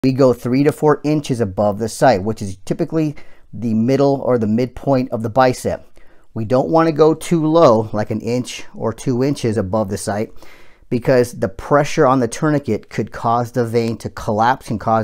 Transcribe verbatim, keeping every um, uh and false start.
we go three to four inches above the site, which is typically the middle or the midpoint of the bicep. We don't want to go too low, like an inch or two inches above the site, because the pressure on the tourniquet could cause the vein to collapse and cause